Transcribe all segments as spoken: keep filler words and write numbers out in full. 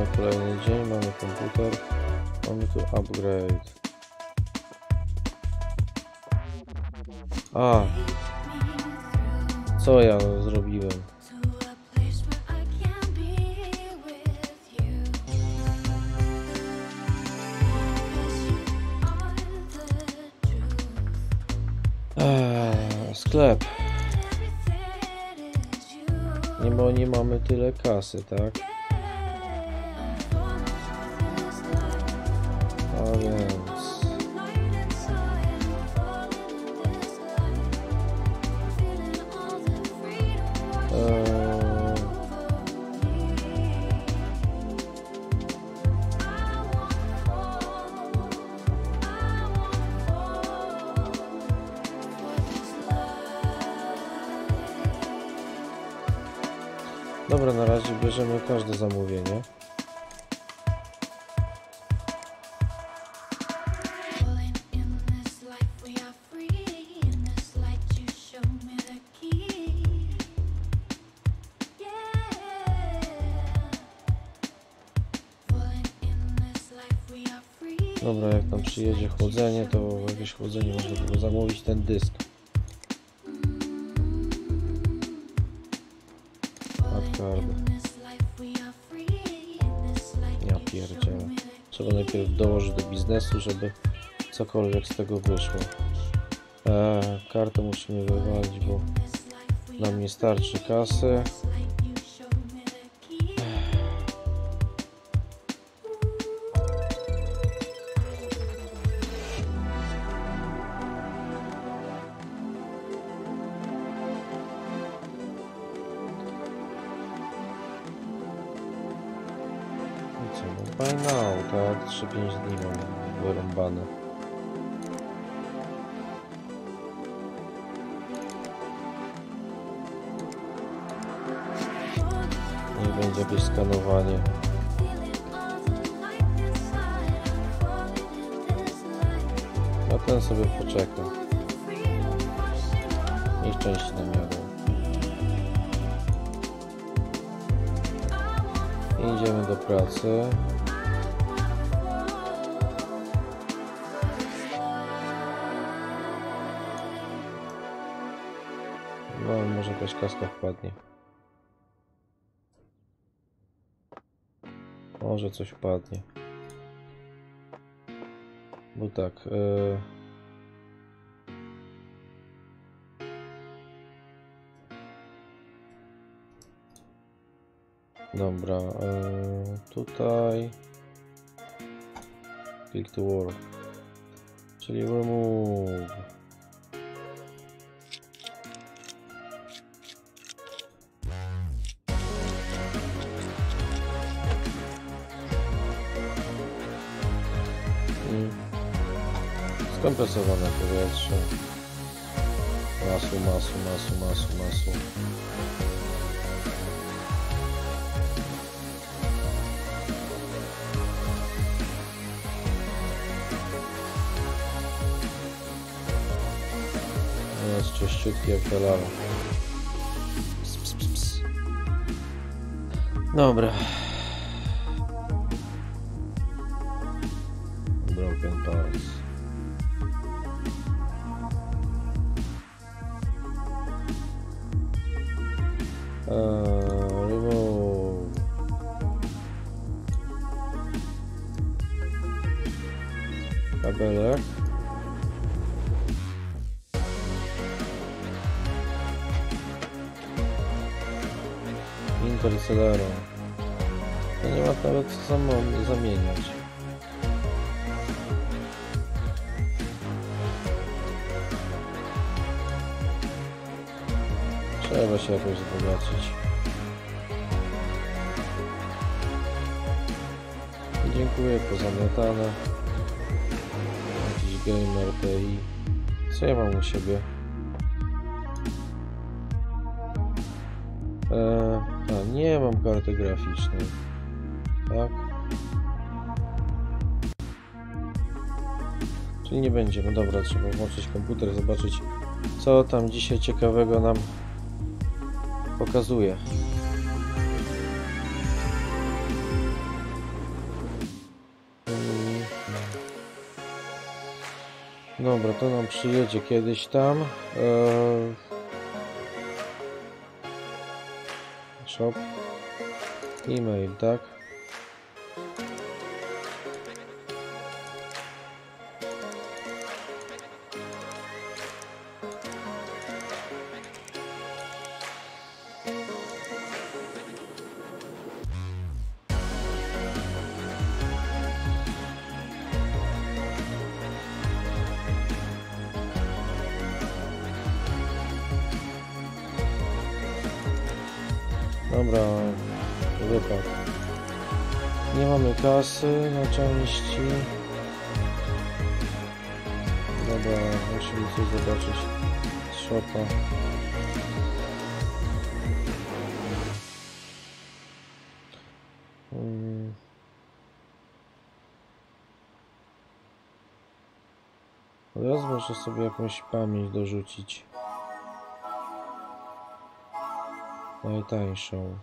Mamy kolejny dzień, mamy komputer, mamy tu upgrade. A, co ja zrobiłem? Eee, sklep. Nie, bo nie mamy tyle kasy, tak? A więc... Eee... Dobra, na razie bierzemy każde zamówienie. Dobra, jak tam przyjedzie chłodzenie, to jakieś chłodzenie można było zamówić ten dysk. Ja pierdzielę. Trzeba najpierw dołożyć do biznesu, żeby cokolwiek z tego wyszło. Eee, kartę musimy wywalić, bo nam nie starczy kasy. By now, tak? trzy pięć dni mam wyrąbane. Niech będzie jakieś skanowanie. A ten sobie poczeka. Niech części nam jadą. Idziemy do pracy. No, może jakaś kaska wpadnie. Może coś wpadnie. Bo tak. Yy... Dobra. Yy, tutaj. Click to work. Czyli remove. Skompresowane powietrze. Masu, masu, masu, masu, masu. Jest czyściutki jak ta lawa. Ps, ps, ps, ps. Dobra. Broken parts. Uh, remove. Kabelek. Intercelera. To nie ma nawet co samo zamieniać. Trzeba się jakoś wzbogacić. Dziękuję, pozamiatane. Jakiś gamer T I. Co ja mam u siebie? Eee, a, nie mam karty graficznej. Tak? Czyli nie będzie. No dobra, trzeba włączyć komputer, zobaczyć, co tam dzisiaj ciekawego nam pokazuje. Dobra, to nam przyjedzie kiedyś tam. Eee... Shop. E-mail, tak? Dobra, wypad. Nie mamy kasy na części. Dobra, musimy coś zobaczyć z shopa. Hmm. Teraz muszę sobie jakąś pamięć dorzucić. Najtańszą.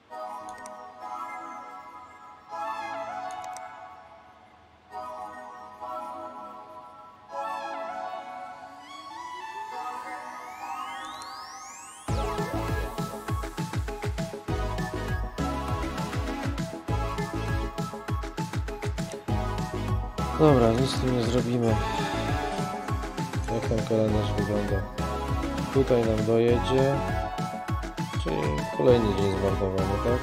Dobra, nic z tym nie zrobimy. Jak tam kalendarz wygląda? Tutaj nam dojedzie. Czyli kolejny dzień zmarnowany, tak?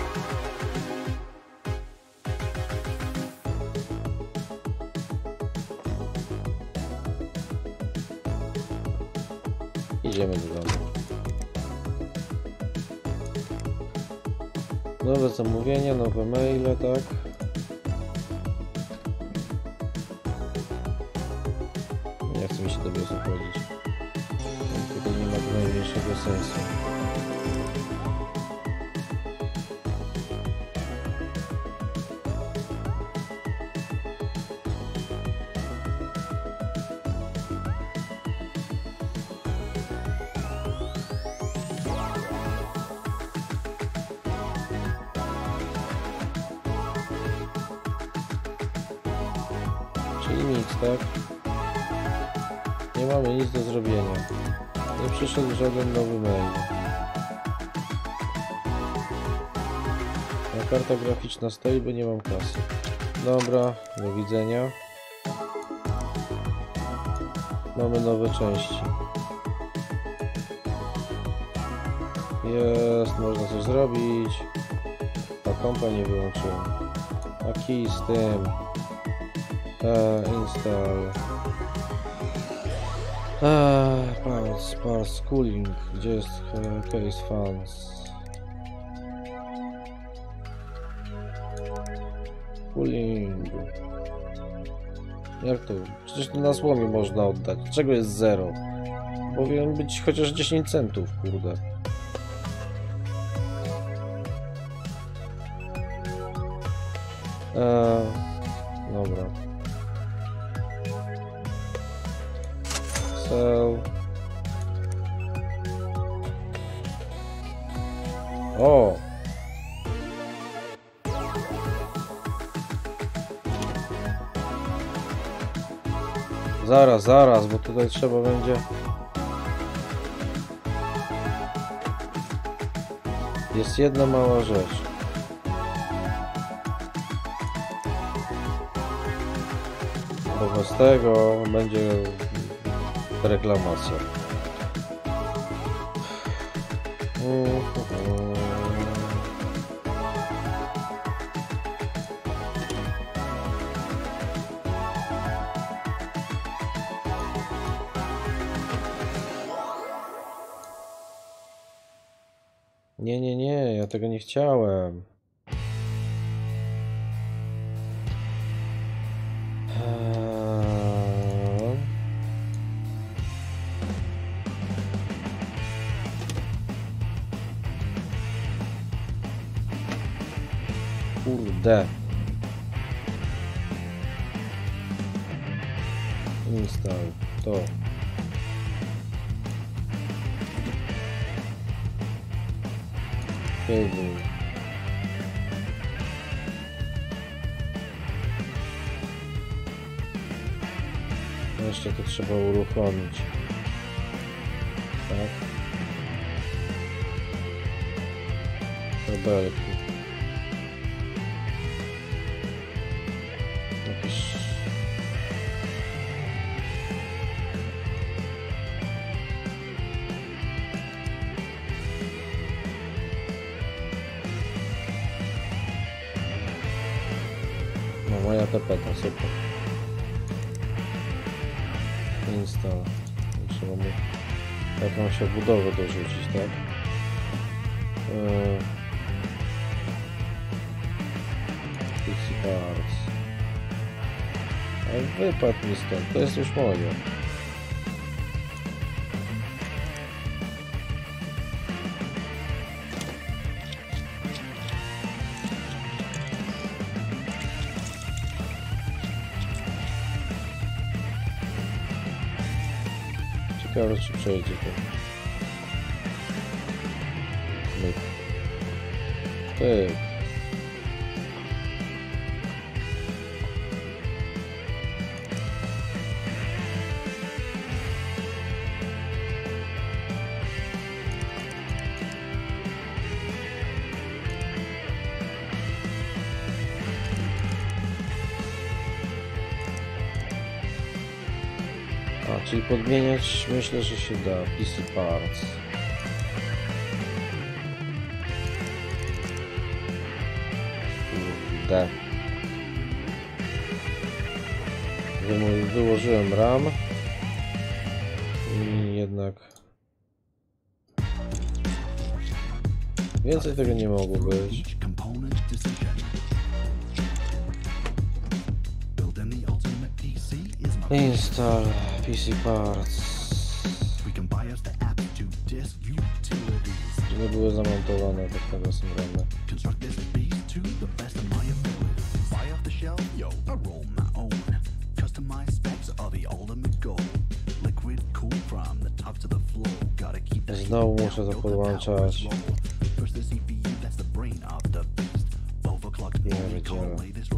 Idziemy do domu. Nowe zamówienia, nowe maile, tak? Nie chcę mi się do biosu chodzić. Tutaj nie ma najmniejszego sensu. Czyli nic, tak? Nie mamy nic do zrobienia. Nie przyszedł żaden nowy mail. A karta graficzna stoi, bo nie mam kasy. Dobra, do widzenia. Mamy nowe części. Jest, można coś zrobić. A kompa nie wyłączyłem. A key z tym. Uh, install. Uh, parts, parts, cooling. Gdzie jest uh, case funds? Cooling. Jak to? Przecież to na złomie można oddać. Dlaczego jest zero? Powinien być chociaż dziesięć centów, kurde. Uh, dobra. Sell. O! Zaraz, zaraz, bo tutaj trzeba będzie... Jest jedna mała rzecz. Bo bez tego będzie reklamacja. Nie, nie, nie, ja tego nie chciałem. Kurde. Install to. Cable. Jeszcze to to trzeba uruchomić. Tak. Kabelki. Jakieś... No moja tapeta, super. Install. Trzeba mu jakąś obudowę dorzucić, tak? Eee... P C Parts. A wypadł mi stąd, to jest już moje. Ciekawe, czy przejdzie to. Myk. Tyk. A, czyli podmieniać myślę, że się da. P C Parts. Kurde. Wyłożyłem RAM. I jednak... Więcej tego nie mogło być. Install P C Parts. Nie były zamontowane tak tego syndromu. Znowu muszę to podłączać. Pierdziele.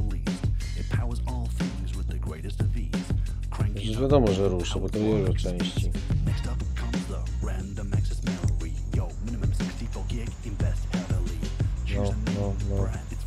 Już wiadomo, że ruszę, bo to jego części. No, no, no.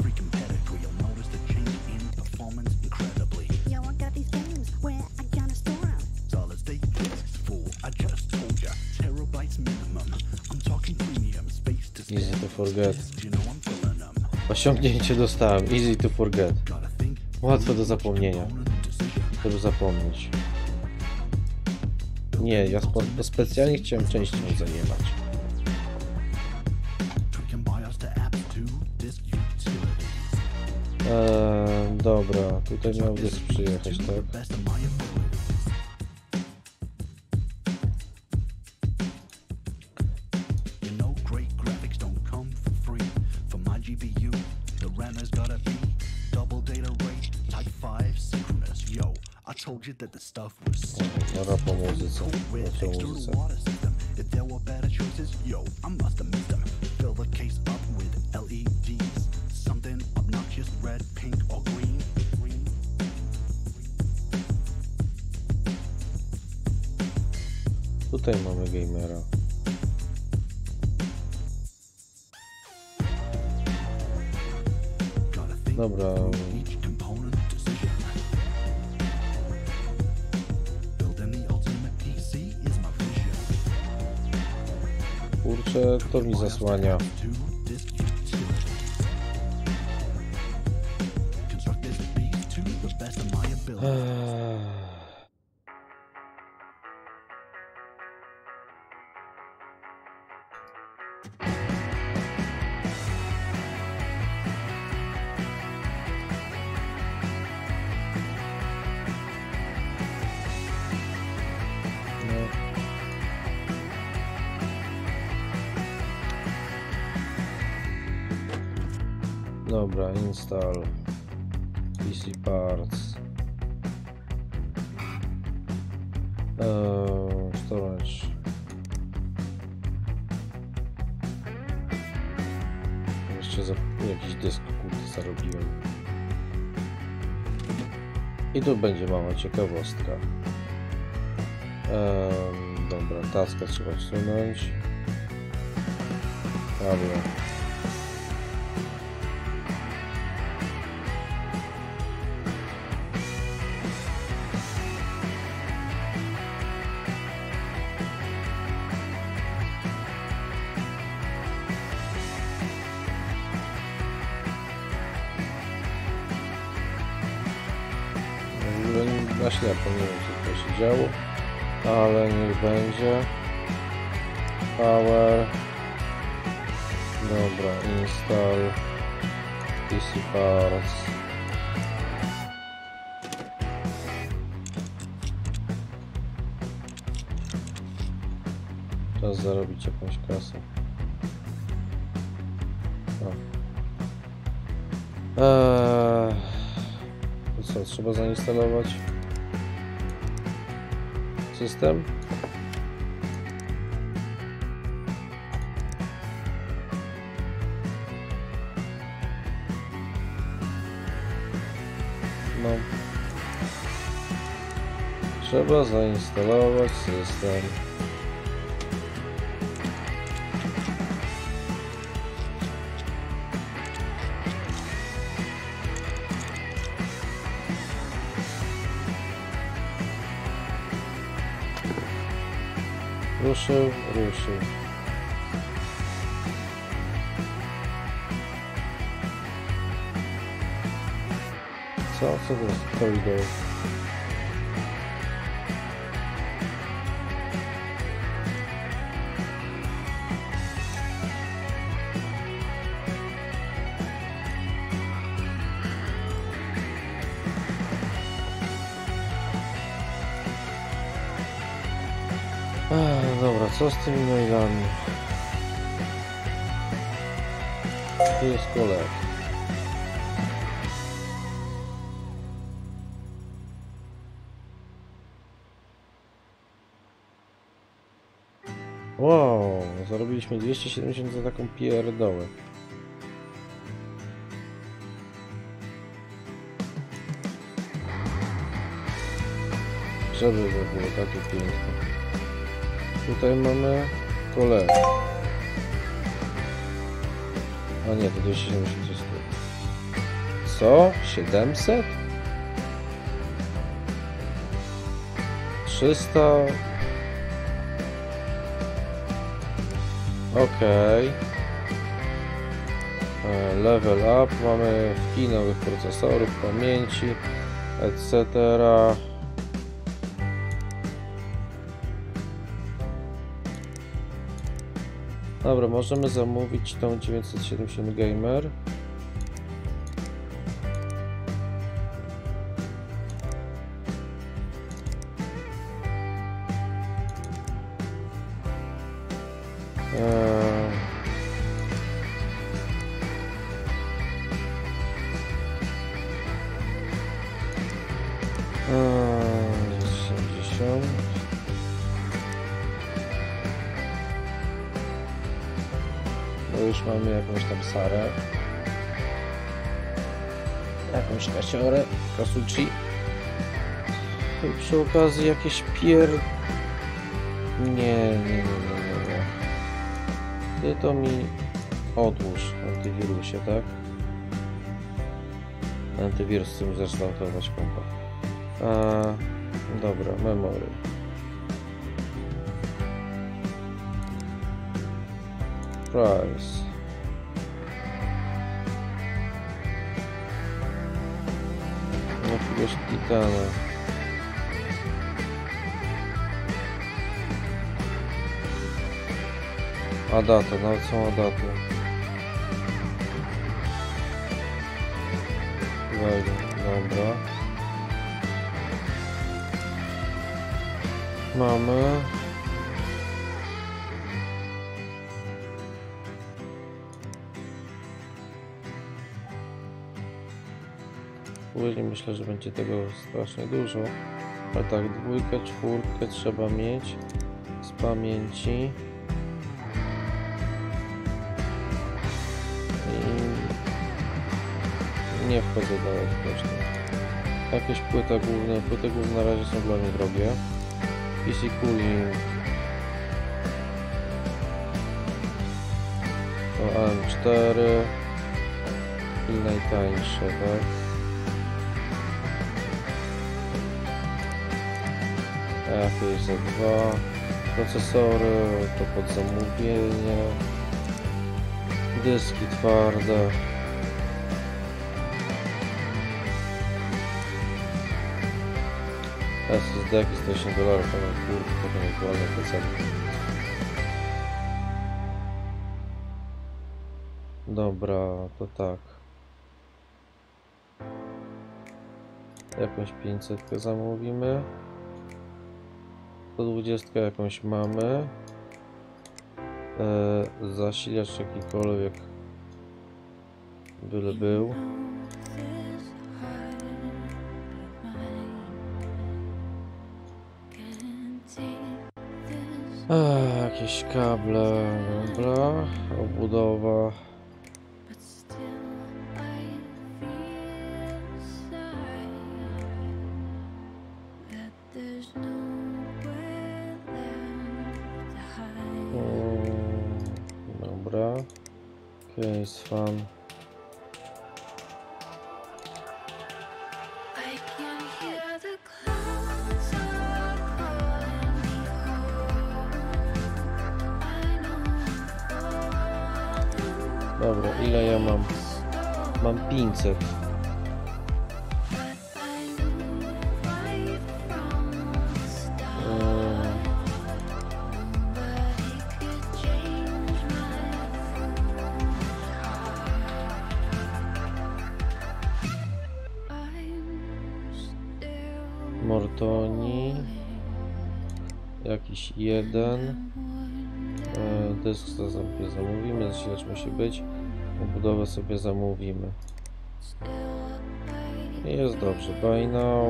Easy to forget. Osiągnięcie dostałem. Easy to forget. Łatwo do zapomnienia. Żeby zapomnieć. Nie, ja spo specjalnie chciałem częścią zajebać. Eee, dobra, tutaj miał dysk przyjechać, tak? Dobra, po muzyce. Po muzyce. Tutaj mamy gamera. Dobra. Kurczę, to mi zasłania. Dobra, install P C Parts. Eee, storage. Jeszcze za jakiś dysk kurde zarobiłem. I tu będzie mała ciekawostka. Um, dobra, taska trzeba wsunąć. Dobra. Na ślepo, nie wiem co to się działo, ale niech będzie. Power. Dobra, install P C parts. Czas zarobić jakąś kasę. Eee, to co, trzeba zainstalować system? No. Trzeba zainstalować system. Ruszył, ruszył. Co? Co to jest koridor? Ach, dobra, co z tymi mailami? Tu jest kolej. Wow, zarobiliśmy dwieście siedemdziesiąt za taką pierdołę. Żeby to było takie piękne. Tutaj mamy kolegę. A nie, to dwieście siedemdziesiąt jest tu. Co? siedemset? trzysta? Okej. Okay. Level up. Mamy wki nowych procesorów, pamięci, et cetera. Dobra, możemy zamówić tą dziewięćset siedemdziesiąt Gamer. Eee... Eee, osiemdziesiąt. Bo już mamy jakąś tam Sarę. Jakąś kasiorę, kasuci. I przy okazji jakieś pier... Nie, nie, nie, nie, nie, nie. Ty to mi odłóż antywirusie, tak? Antywirus z tym zrestartować kompa. A, dobra, memory. Price. Jakiegoś titana. A data, nawet są daty. Wejdę, dobra. Mamy. Później myślę, że będzie tego strasznie dużo. Ale tak, dwójkę, czwórkę trzeba mieć z pamięci. I nie wchodzę dalej zresztą. Jakieś płyty główne, płyty główne na razie są dla mnie drogie. P C Cooling. O, A M cztery. I najtańsze, tak? F Z dwa. Procesory to pod zamówienie. Dyski twarde. S S D sto osiem dolarów, ale kurde, to nie aktualne te ceny. Dobra, to tak. Jakąś pięćsetkę zamówimy. sto dwadzieścia jakąś mamy. Eee, zasilacz jakikolwiek byle był. Eee, jakieś kable, dobra, obudowa. Dobra, case fan. Dobra, ile ja mam? Mam pięćset. Mortoni, jakiś jeden, e, dysk sobie zamówimy, zasilacz musi być, obudowę sobie zamówimy. Jest dobrze, buy now.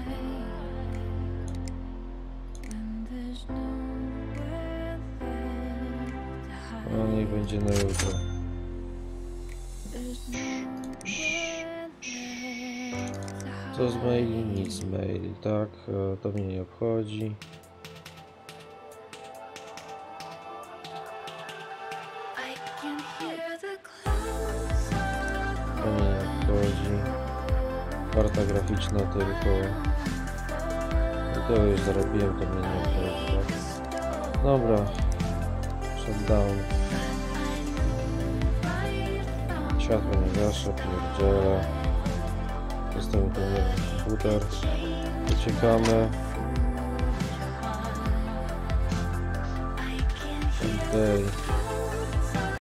A niech będzie na jutro. Co z maili? Nic z maili, tak, to mnie nie obchodzi. To mnie nie obchodzi. Karta graficzna tylko. I to już zarobiłem, to mnie nie obchodzi. Tak? Dobra. Shutdown. Światło nie gaszę, pierdzielę. Zostawiam ten jeden komputer. Uciekamy. Okej.